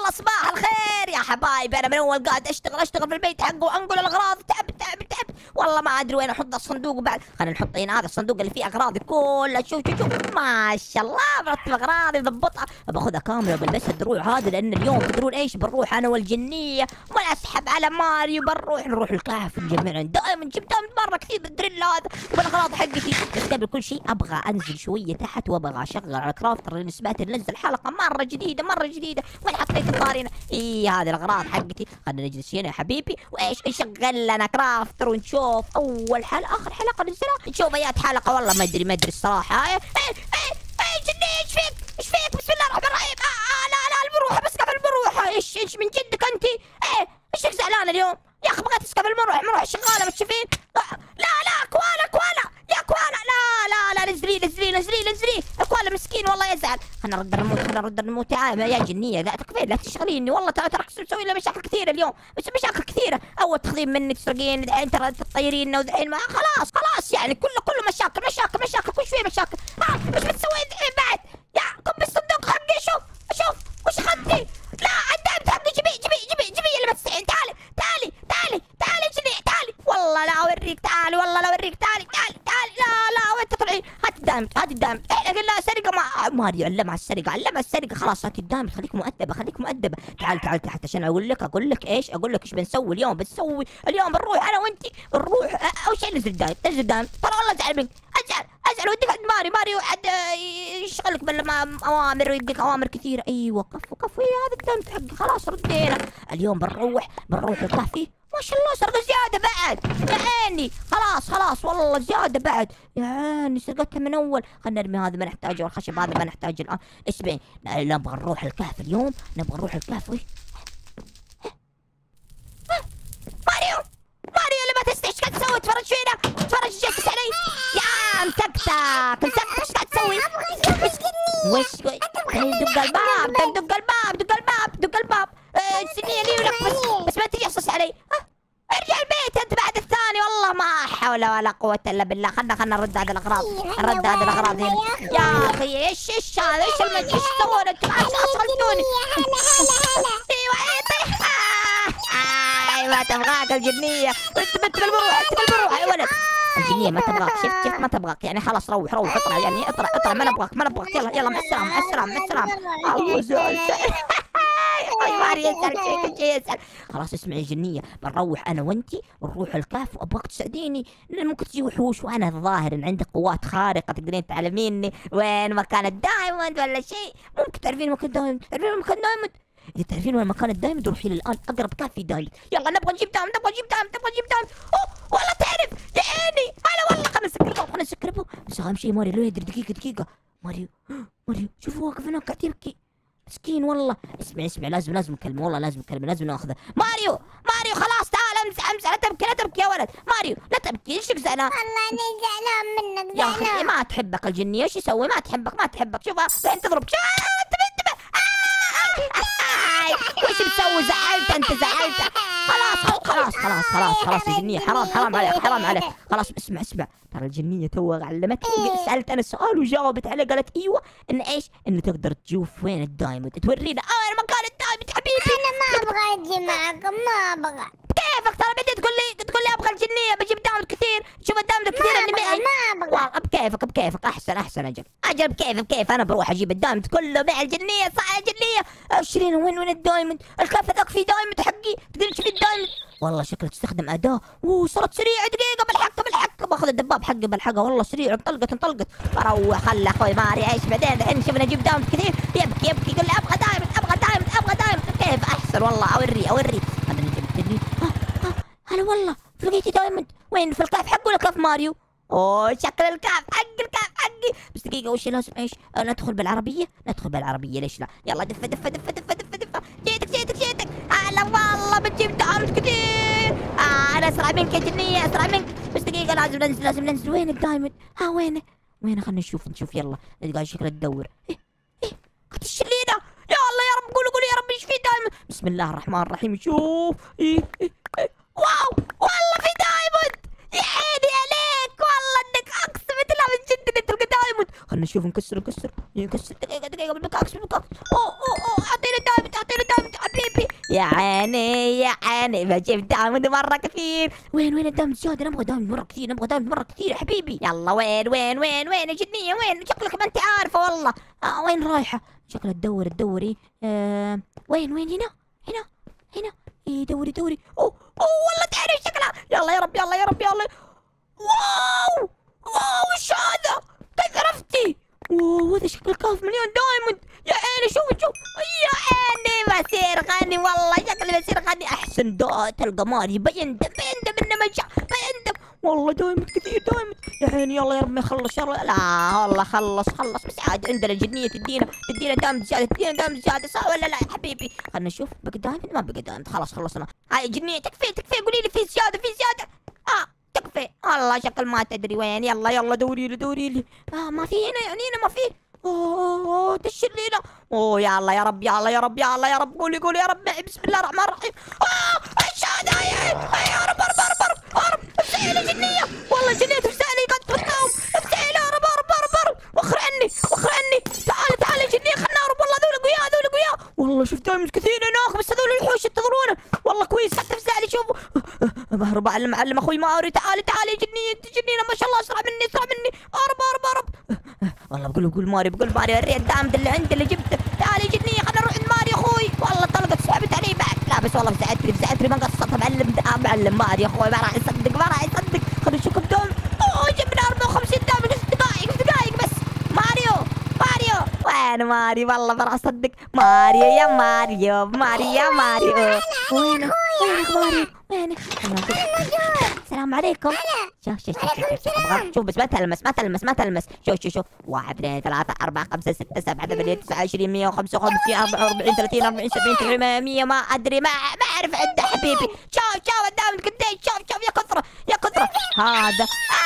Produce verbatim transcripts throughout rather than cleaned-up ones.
والله صباح الخير يا حبايبي، انا من اول قاعد اشتغل اشتغل في البيت حقه وانقل الاغراض. تعب تعب تعب والله، ما ادري وين احط الصندوق. وبعد خلينا نحط هنا هذا الصندوق اللي فيه اغراضي كلها. شوف شوف شوف ما شاء الله مرتب اغراضي مضبطها. باخذها كامله وبلبسها الدروع هذا، لان اليوم تدرون ايش؟ بنروح انا والجنيه ونسحب على ماريو. بنروح نروح الكهف نجمع دائما جبت مره كثير بالدريل هذا والاغراض حقتي. بس قبل كل شيء ابغى انزل شويه تحت وابغى اشغل على كرافتر، لاني سمعت ننزل حلقه مره جديده مره جديده. وين حطيت القارنه؟ اي هذه الاغراض حقتي. خلينا نجلس هنا يا حبيبي وايش نشغل لنا كرافتر ونشوف اول حلقه اخر حلقه ننزلها. نشوف ايات حلقه والله ما ادري ما ادري الصراحه. ايه ايه ايه جنيه ايش فيك؟ ايش فيك؟ بسم الله الرحمن الرحيم. آه آه لا لا المروحه بس قبل المروحه. ايش ايش من جدك انت؟ ايه ايشك زعلان اليوم؟ يا اخي بغيت اسكب المروحه، المروحه شغاله ما تشوفين؟ لا لا كوالا كوالا يا كوالا لا لا لا نزلي نزلي نزلي نزلي. الكوالا مسكين والله يزعل. خلنا نرد الريموت خلنا نرد الريموت. تعال يا جنيه لا تكفين لا تشغليني والله. ترى ترى مسوي لنا مشاكل كثيره اليوم، بس مشاكل كثيره. اول تاخذين مني تسرقين، دحين ترى تطيريننا، ودحين ما خلاص خلاص يعني كله كله مشاكل مشاكل مشاكل. كل شويه مشاكل. ها ايش بتسوي دحين بعد؟ يا قم بالصندوق حقي. شوف شوف وش اخذتي؟ لا الدايمت حقي جيبي جيبي جيبي جيبي اللي ما تستحين. تعالي تعالي تعالي تعالي جنيه تعالي والله لا اوريك. تعالي والله لا اوريك. تعالي تعالي تعالي لا لا وين تطلعين؟ هاتي الدايمت هاتي الدايمت. احنا قلنا سرقه ما ماريو علمها السرقه علمها السرقه. خلاص هاتي الدايمت. خليك مؤدبه خليك مؤدبه. تعال تعال تحت عشان اقول لك اقول لك ايش اقول لك ايش بنسوي اليوم. بنسوي اليوم بنروح انا وانت بنروح اول شيء نزل الدايمت نزل الدايمت. ترى والله ازعل منك ازعل ازعل. وديك عند ماريو ماريو عاد يشغلك بالاوامر ويديك اوامر كثيره. ايوه كفو كفو هذا الدايمت حقي خلاص ردينا. اليوم بنروح بنروح الكهف. ما شاء الله سرقة زيادة بعد يا عيني. خلاص خلاص والله زيادة بعد يا عيني سرقتها من أول. خلنا نرمي هذا ما نحتاجه والخشب هذا ما نحتاجه الآن. اسمعي نبغى نروح الكهف اليوم نبغى نروح الكهف. وش ماريو ماريو اللي ما تستحي ايش قاعد تسوي؟ تفرج فينا تفرج جالس علي يا مسكتك مسكتك. ايش قاعد تسوي؟ وش دق الباب دق الباب دق الباب دق الباب. سنية لي ولك بس بس ما تجي احصص علي. ارجع البيت انت بعد الثاني. والله ما حول ولا قوة الا بالله. خلنا خلنا نرد هذه الاغراض نرد هذه الاغراض هنا. يا اخي ايش ايش هذا؟ ايش المج ايش تسوون انتم؟ اشغلتوني. ايوه يطيح. ايوه تبغاك الجنية. انت بنت بالمروحة انت بالمروحة يا ولد. الجنية ما تبغاك شفت شفت ما تبغاك يعني. خلاص روح روح اطلع يعني اطلع اطلع ما نبغاك ما نبغاك. يلا يلا مع السلامة مع السلامة مع السلامة. الله زعل ماريو يسأل شيء كل شيء يسأل. خلاص اسمعي جنية بنروح انا وانتي بنروح الكهف وابغاك تساعديني لان ممكن تجي وحوش وانا الظاهر ان عندك قوات خارقة تقدرين تعلميني وين مكان الدايموند ولا شيء. ممكن تعرفين مكان دايموند تعرفين مكان دايموند. اذا تعرفين وين مكان الدايموند روحي لي الان اقرب كهف في دايموند. يلا نبغى نجيب دايموند نبغى نجيب دايموند نبغى نجيب دايموند. اوه والله تعرف يا عيني هلا والله. خلنا نسكر الباب خلنا نسكر الباب. بس اهم شيء ماريو لو يدري. دقيقة دقيقة ماريو ماريو شوف واقف هناك قاعد يبكي مسكين والله. اسمع اسمع لازم لازم نكلمه والله لازم نكلمه لازم ناخذه. ماريو ماريو خلاص تعال امزح امزح. لا تبكي لا تبكي يا ولد. ماريو لا تبكي ايشك زعلان؟ والله انا زعلان منك يا اخي ما تحبك الجنيه. ايش يسوي؟ ما تحبك ما تحبك. شوف الحين تضربك. انتبه انتبه. وش بتسوي؟ زعلت انت زعلت. خلاص خلاص خلاص خلاص خلاص يا جنيه حرام حرام عليك حرام عليك. خلاص اسمع اسمع ترى الجنيه توها علمتني. سالت انا سؤال وجاوبت عليه قالت ايوه ان ايش؟ انه تقدر تشوف وين الدايموند تورينا وين مكان الدايموند حبيبي. انا ما ابغى اجي معكم ما ابغى. كيفك ترى بدي تقول لي تقول لي ابغى الجنيه بجيب دايموند كثير. شوف الدايموند كثير اللي معي. ما ابغى بكيفك بكيفك احسن احسن اجل اجل بكيف بكيف. انا بروح اجيب الدايموند كله مع الجنيه صح يا جنيه. اشتري وين وين الدايموند؟ الكهف ذاك في دايموند حقي تقدر تشوفي الدايموند. والله شكلك تستخدم اداه. اوه صارت سريعه دقيقه بلحقها بلحقها. باخذ الدباب حقي بلحقها والله سريع انطلقت انطلقت. بروح خلى اخوي ماري ايش بعدين الحين شوفنا نجيب دايموند كثير. يبكي يبكي يقول لي ابغى دايموند ابغى دايموند ابغى دايموند. كيف احسن والله اوري اوري. هذا نجيب تدري. ها هلا والله لقيتي دايموند وين؟ في الكهف حقه ولا كهف ماريو؟ اوه شكل الكهف حقي الكهف حقي. بس دقيقة وش لازم ايش؟ أه ندخل بالعربية؟ ندخل بالعربية ليش لا؟ يلا دف دف دف دف دف دف. جيتك جيتك جيتك. هلا والله بتجيب دايموند كثير. آه انا اسرع منك يا جنية اسرع منك. بس دقيقة لازم ننزل لازم ننزل. وين الدايموند؟ ها وينه؟ وينه؟ خلينا نشوف نشوف يلا. قاعد شكله تدور. ايه ايه قاعد تشلينا. يا الله يا رب قولوا قولوا يا رب ايش في دايموند؟ بسم الله الرحمن الرحيم. شوف ايه ايه ايه. واو والله في دايموند. يا عيني عليك والله انك اقسم بالله من جد انك تلقى دايموند. خلنا نشوف نكسر نكسر نكسر. دقيقة دقيقة بالبكاكس بالبكاكس. اوه اوه اوه اعطيني دايموند اعطيني دايموند يا عيني يا عيني بجيب دايموند مرة كثير. وين وين الدايموند زيادة؟ نبغى دايموند مرة كثير، نبغى دايموند مرة كثير يا حبيبي. يلا وين وين وين وين يا جنية وين؟ شكلك ما انت عارفة والله. آه وين رايحة؟ شكلها تدور تدوري. آه وين وين هنا هنا هنا. ايه دوري دوري. اوه اوه والله تعرف شكلها. يلا يا رب يلا يا رب يلا. واو واو وش هذا؟ كيف عرفتي؟ واو هذا شكل كاف مليون دايموند. يا عيني شوف شوف. يا عيني بصير غني والله، شكلي بصير غني. احسن دا تلقى ماري بيندم بيندم انه ما جاء بيندم والله. دايموند كثير دايموند. يا عيني يلا يا رب ما يخلص. يلا لا والله خلص خلص. بس عاد عندنا جنية تدينا تدينا دايموند زيادة تدينا دايموند زيادة صح ولا لا يا حبيبي؟ خلنا نشوف. بقى دايموند ما بقى دايموند. خلاص خلصنا. هاي جنية تكفي تكفي. قولي لي في زيادة في زيادة. اه تكفي والله شكل ما تدري وين. يلا يلا دوري لي دوري لي. اه ما في هنا يعني هنا ما في. اوه دشر لينا. اوه يلا يا رب يلا يا رب يلا يا رب. قولي قولي يا رب. بسم الله الرحمن الرحيم. اه ايش هذا يا رب ارب ارب ارب ارب. افتحي لي جنية والله جنية تفتح لي قد تفتحهم. افتحي لي ارب ارب ارب ارب. وخر عني وخر عني. تعالي تعالي جنية خلنا ارب. والله هذول قوياء هذول قوياء والله. شفت دايموند كثير هناك بس هذول الوحوش ينتظرونه والله كويس. حتى تفتح لي شوفوا. بهرب اعلم اعلم اخوي ماري. تعالي تعالي جنية جنية ما شاء الله اسرع مني اسرع مني. ارب ارب ارب. والله بقول بقول ماري بقول ماري وريه الدايموند اللي عندي اللي جبته. تعالي جنية خلنا نروح عند ماري اخوي. والله طلقت سحبت علي بعد. لا بس والله فزعتني فزعتني ما قصرتها. معلم معلم ماري اخوي ما راح يصدق ما راح يصدق. خلينا نشوف كم دايموند. اوه جبنا أربعة وخمسين دايموند في دقائق في دقائق بس. ماريو ماريو وين ماري؟ والله ما راح اصدق. ماريو يا ماريو ماريو يا ماريو. وينك وينك ماريو وينك؟ السلام عليكم. شوف شوف شوف شوف شوف بس ما تلمس ما تلمس ما تلمس. شوف شوف شوف واحد اثنين ثلاثة أربعة خمسة ستة سبعة ثمانية تسعة عشرين مية وخمسة وخمسين أربعة وأربعين ثلاثين أربعين سبعين ثمانين مية ما أدري ما ما أعرف عنده حبيبي. شوف شوف الدايموند قديش. شوف شوف يا كثرة يا كثرة. هذا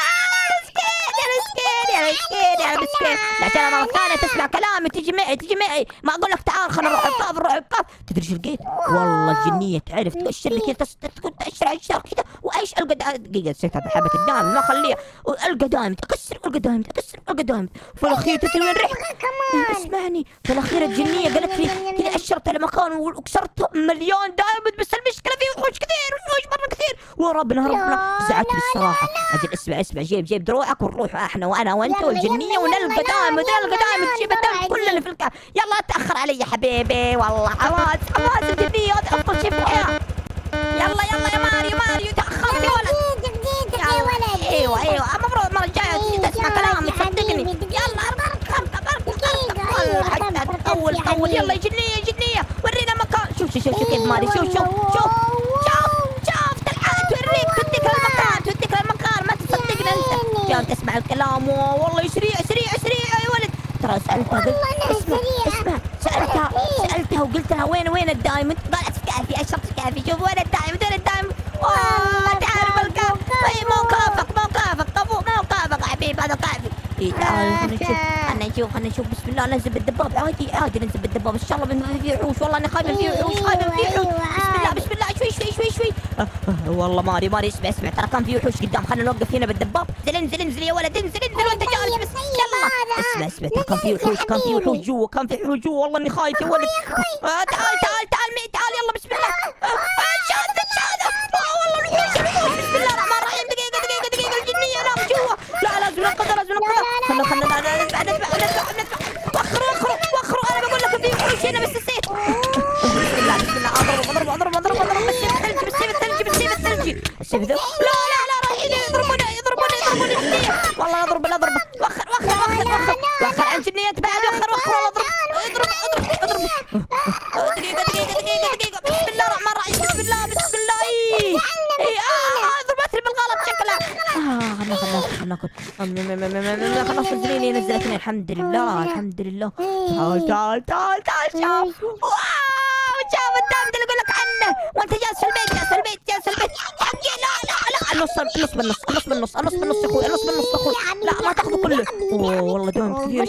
يا مسكين يا مسكين يا مسكين. لا ترى مرة ثانية تسمع كلامي تجي معي تجي معي. ما أقول لك تعال خلينا نروح القاف نروح القاف. تدري شو لقيت؟ والله الجنية تعرف تأشر لي كذا تكون تأشر على الشارع كذا. وإيش ألقى دقيقة نسيت هذا حبة الدايموند ما أخليها. ألقى دايموند أكسر ألقى دايموند أكسر ألقى دايموند. في الأخير تدري وين رحت؟ اسمعني في الأخير الجنية قالت لي كذا أشرت على مكان وكسرت مليون دايموند. بس المشكلة فيه وحوش كثير وحوش مرة كثير. وربنا ربنا زعلت لي الصراحة. أجل اسمع اسمع جيب جيب دروعك ونروح احنا وانا وانت والجنية ونلقى دايموند نلقى دايموند. جيب الدايموند كل اللي في الكهف. يلا تأخر علي يا حبيبي والله حواس حواس الجنية هذا أفضل شيء في الحياة. يلا يلا يا ماريو ماريو تأخرت يا ولد. يا ولد ايوه ايوه المفروض المرة الجاية تسمع كلامي تصدقني. يلا اركب اركب اركب والله حتى تطول تطول. يلا يا جنية يا جنية ورينا مكان. شوف شوف شوف كيف ماري. شوف شوف شوف شوف شوف تلحق توريك توديك المكان توديك المكان ما تصدقنا انت. جاي تسمع الكلام والله سريع سريع سريع يا ولد. ترى سألتها قلت اسمع اسمع سألتها سألتها وقلت لها وين وين الدايموند؟ قالت في كافي أشرت في كافي. شوف وين الدايموند وين الدايموند؟ والله تعرف الكاف. اي موقفك موقفك طفو موقفك يا حبيبي هذا كافي. اي تعال خلينا نشوف خلينا نشوف خلينا نشوف. بسم الله ننزل بالدباب عادي عادي ننزل بالدباب. ان شاء الله ما في وحوش. والله انا خايف في وحوش خايف في وحوش. بسم الله بسم الله شوي شوي شوي شوي. أه أه والله ماري ماري اسمع اسمع ترى كان في وحوش قدام. خلينا نوقف هنا بالدباب. انزل انزل انزل يا ولد انزل انزل وانت جالس بس. يلا اسمع اسمع ترى كان في وحوش كان في وحوش جوا كان في وحوش جوا. والله اني خايف يا ولد. آه تعال تعال تعال معي تعال يلا بسم الله. شاد شاد والله الوحوش الوحوش. بسم الله الرحمن الرحيم. دقيقة دقيقة دقيقة الجنية هناك جوا. لا لازم ننقذها لازم ننقذها. خلنا خلنا ندفع ندفع ندفع ندفع. وخروا وخروا وخروا. انا بقول لك في وحوش هنا بس نسيت. بسم الله بسم الله اضرب اضرب اضرب اضرب اضرب بالسيف الثلجي بالسيف الثلجي بالسيف الثلجي. السيف ذا لا لا لا رايحين يضربوني يضربوني يضربوني الجنية. والله اضرب اضرب وخر وخر وخر وخر وخر عن جنية بعد وخر وخر اضرب اضرب اضرب اضرب. دقيقة دقيقة دقيقة دقيقة. بسم الله الرحمن الرحيم. بسم الله بسم الله. اي اي اه ضربتني بالغلط شكلها. اه خلنا خلنا خلنا ناكل. خلاص نزليني نزل اثنين. الحمد لله الحمد لله. تعال تعال تعال تعال شوف. واو شوف الدايموند اللي اقول لك عنه. وانت جالس في البيت جالس في البيت جالس في البيت. حقي لا لا لا النص النص بالنص النص بالنص النص بالنص يا اخوي النص بالنص يا اخوي. لا ما تاخذه كله. اوه والله دايموند كثير.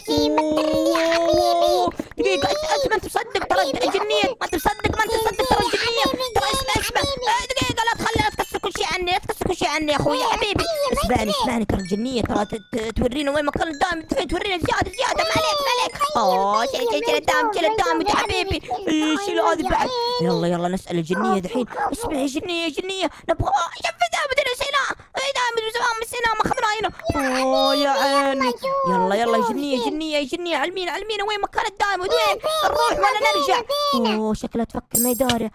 دقيقة انت ما انت مصدق ترى الجنية ما انت مصدق ما انت مصدق ترى الجنية. ترى اسمع اسمع دقيقة لا تخلي لا تكسر كل شيء عني لا تكسر كل شيء عني يا اخوي يا حبيبي. اسمعني اسمعني ترى الجنيه ترى ت- ت- تورينا وين مكان الدائم، تورينا زياده زياده، ما عليك ما عليك. اوه شيل شيل شيل الدائم شيل الدائم يا حبيبي. ايش شيل هذه بعد. يلا يلا نسال الجنيه دحين. اسمعي يا جنيه يا جنيه نبغى شوف الدائم بدنا نسيناه، اي دائم من زمان نسيناه ما اخذناه هنا. اوه يا عيني. يلا يلا يا جنيه يا جنيه يا جنيه علمينا علمينا وين مكان الدائم وين نروح ولا نرجع. اوه شكلها تفكر ما يداري.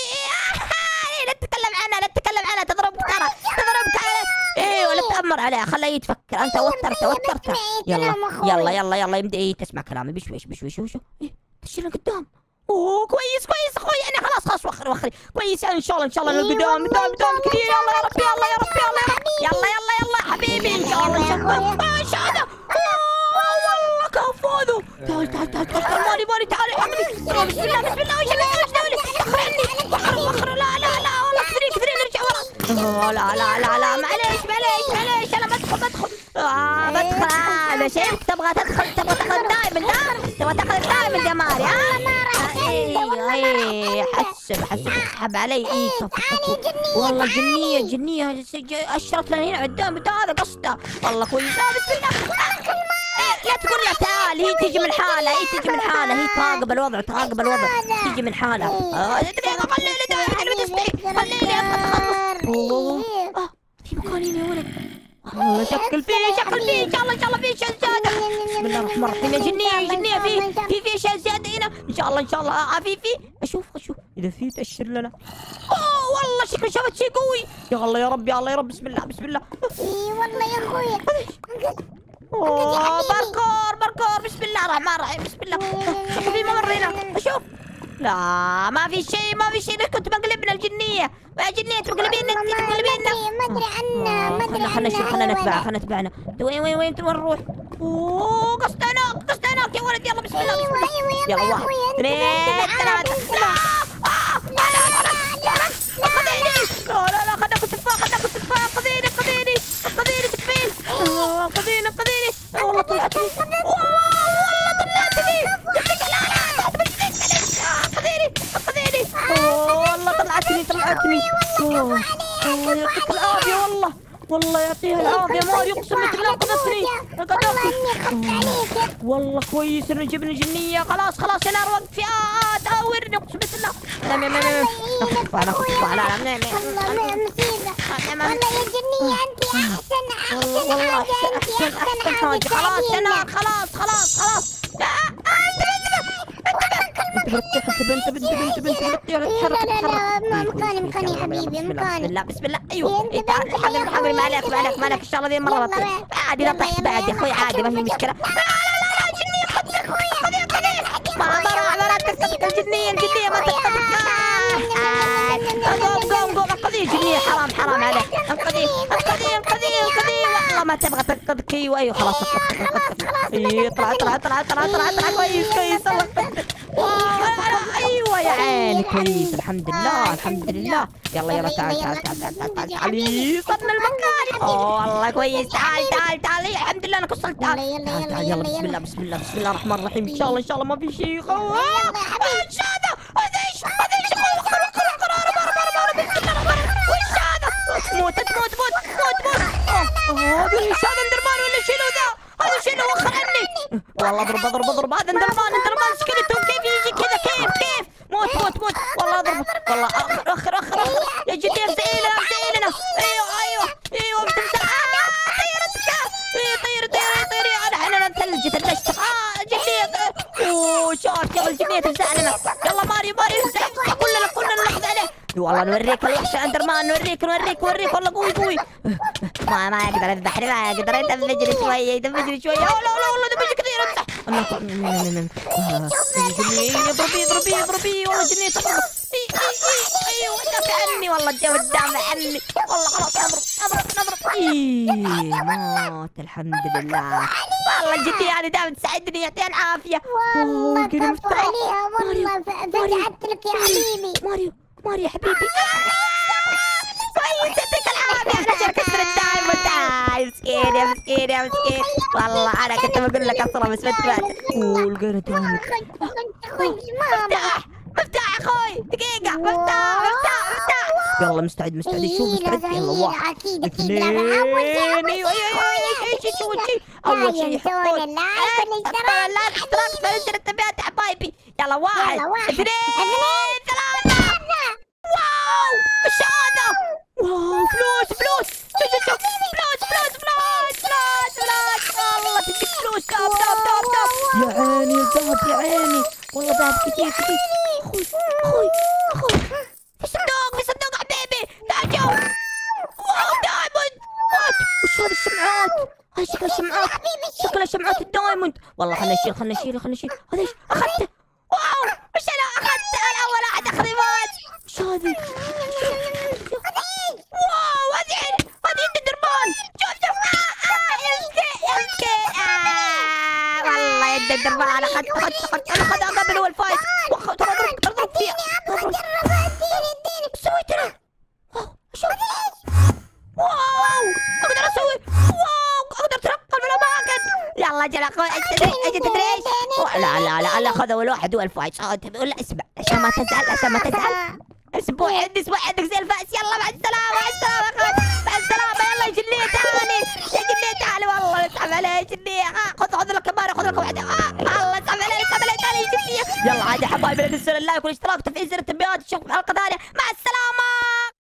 لا تتكلم عنها لا تتكلم عنها تضربك ترى تضربك على ايه ولا تأمر عليها خليه يتفكر. انت وترت وترت. يلا يلا يلا يلا يبدا ايه تسمع كلامي بشويش بشويش وشو ايه تشيلنا قدام. اوه كويس كويس اخوي يعني خلاص خلاص وخر وخر كويس يعني ان شاء الله ان شاء الله قدام قدام قدام كثير. يلا يا رب يلا يا رب يلا يا رب يلا يلا يلا حبيبي ان شاء الله ان شاء الله. ايش هذا؟ والله كفوذو. تعال تعال تعال تعال ماني ماني تعال يا حبيبي. بسم الله بسم الله وش وش دولي وخر عني وخر وخر. لا لا لا والله كثير كثير نرجع ورا. لا لا لا لا معليش معليش معليش انا بدخل بدخل اه بدخل. انا شايفك تبغى تدخل تبغى تاخذ الدايموند ها تبغى تاخذ الدايموند يا ماري ها. ايوه ايه حسب حسب اسحب علي ايه والله جنيه جنيه اشرت لنا هنا قدام هذا قصده والله كويس. بسم الله لا تقول لها تعال هي تيجي من حالها هي تيجي من حالها هي تراقب الوضع تراقب الوضع تيجي من حالها. خليني خليني خليني اوه اه في مكان هنا يا ولد والله شكل فيه شكل فيه ان شاء الله ان شاء الله فيه اشياء زياده. بسم الله الرحمن الرحيم يا جنيه يا جنيه في في في اشياء زياده هنا ان شاء الله ان شاء الله. اه في في اشوف اشوف اذا في تاشر لنا. اوه والله شكل شفت شيء قوي. يا الله يا رب يا الله يا رب بسم الله بسم الله. اي والله يا اخوي. اوه باركور باركور بسم الله الرحمن الرحيم بسم الله. شوف في ممر هنا اشوف. لا ما في شيء ما في شيء كنت بقلبنا الجنيه يا جنيه تقلبين انت تقلبين. ما ادري عنه ما ادري عنه. خلنا نشوف خلنا نتبعها خلنا نتبعنا. وين وين وين وين نروح؟ اوه قصدناك قصدناك يا ولد يلا بسم الله بسم الله. يلا واحد اثنين ثلاثة. لا لا لا خذناك التفاح خذناك التفاح خذيني خذيني خذيني تفين. خذيني خذيني والله طلعت لي والله طلعت لي. خذيني خذيني والله طلعتني طلعتني. اوه اوه يعطيك العافية والله والله يعطيها العافية ماري اقسم بالله انقذتني انقذتني. والله كويس انه جبنا جنية. خلاص خلاص يا نار وقفي اه داورني اقسم بالله. نعم نعم نعم اخف انا اخف على نعم نعم والله مصيبة والله يا جنية انت احسن احسن والله احسن احسن حاجة. خلاص يا نار خلاص خلاص خلاص. انت بنت بنت بنت بنت بنت تحرك لا لا لا مكاني مكاني يا حبيبي مكاني. بسم الله بسم الله ايوه تعال حبيبي حبيبي ما عليك ما عليك ما عليك ان شاء الله ذي المره عادي لا تحت بعد يا اخوي عادي ما في مشكله. لا لا لا جنيه خذ خذي خذي ما ما ما لا تقتلك الجنيه الجنيه ما تقتلك. قوم قوم قوم انقذيه جنيه حرام حرام عليك انقذيه انقذيه انقذيه انقذيه والله ما تبغى تنقذك. ايوه ايوه خلاص ايوه طلع طلع طلع طلع طلع طلع كويس كويس ايوه يا عيني كويس الحمد لله الحمد لله. يلا يلا تعال تعال تعال تعال تعال تعال وصلنا المكان. اوه والله كويس تعال تعال تعال الحمد لله انا وصلت. تعال تعال تعال يلا بسم الله بسم الله بسم الله الرحمن الرحيم ان شاء الله ان شاء الله ما في شيء. ايش هذا؟ هذا ايش؟ هذا ايش؟ وخر وخر وخر وش هذا؟ موت تموت موت موت موت. هذا ايش هذا اندرمان ولا شنو ذا؟ هذا شنو وخر عني والله اضرب اضرب اضرب هذا اندرمان اندرمان سكلتون كيف يجي كذا كيف كيف موت موت موت والله اضرب والله اخر اخر اخر اخر يا جدي ارسلنا ارسلنا. ايوه ايوه ايوه بتمسح طيرتك طير طير طير انا احنا ثلج ثلجت اه جدي. اوه شوف يلا الجنيه تمسح لنا. يلا ماري ماري امسح كلنا كلنا ناخذ عليه. والله نوريك الوحش اندرمان نوريك نوريك نوريك والله قوي قوي. ما ما يقدر يذبحني ما يقدر يدمجني شويه يدمجني شويه. لا لا والله دمج كثير امسح. اضربي اضربي اضربي والله جنيه تضرب. ايوه دافع عني والله الجو دافع عني والله خلاص اضرب اضرب اضرب. ايه مات الحمد لله والله الجنيه هذه دائما تساعدني يعطيها العافيه. والله كفو عليها والله فزعت لك يا حبيبي. ماريو ماريو يا حبيبي كويس يعطيك العافيه. انا عشان كسر الدايموند. آه مسكين يا مسكين يا مسكين والله انا كنت بقول لك اصلا بس ما انتبهت. اوه لقينا دايموند. مفتاح مفتاح يا اخوي دقيقه مفتاح مفتاح مفتاح يلا مستعد مستعد شوف هيلة مستعد يلا هيلة واحد اكيد اكيد اثنين لما اول شيء اول ايوه شيء ايوه ايوه ايش اول شيء اول شيء ينسون يحطون اللايك والاشتراك لا اشتراك فانزل التنبيهات يا حبايبي يلا واحد يلا واحد اثنين ثلاثة واو ايش هذا؟ واو فلوس فلوس شوف شوف شوف فلوس فلوس فلوس فلوس فلوس والله تجيب فلوس داب داب داب داب يا عيني الذهب يا عيني والله ذهب كثير كثير اخوي اخوي اخوي في صندوق في صندوق حبيبي تعال شوف واو دايموند وش هذه الشمعات؟ هاي شكلها شمعات شكلها شمعات الدايموند والله خلنا نشيل خلنا نشيل خلنا نشيل هذا ايش؟ اخذته واو وش انا اخذته انا اول واحد اخذ مات وش هذه؟ واو هذه هذه يد الدربان شوف شوف آه آه يمسكي يمسكي آه والله يد الدربان اخذت اخذت اخذت انا اخذها قبل هو الفايز واخذت اضرب اضرب فيها اضرب ايش سويت انا؟ واو شوف واو اقدر اسوي واو اقدر اترقب في الاماكن يلا جل اخوي ايش تدري ايش تدري ايش؟ لا لا لا لا اخذ اول واحد هو الفايز لا اسمع عشان ما تزعل عشان ما تزعل اسبوع عندي اسبوع عندك زي الفأس يلا مع السلامة مع السلامة اخوي مع السلامة يلا يا جنية تعالي يا جنية تعالي والله اسحب علي يا جنية خذ خذ لك كمان خذ لك واحدة آه الله اسحب علي اسحب علي تعالي يا جنية يلا عاد يا حبايبي لا تنسوا اللايك والاشتراك وتفعيل زر التنبيهات نشوفكم في حلقة ثانية مع السلامة.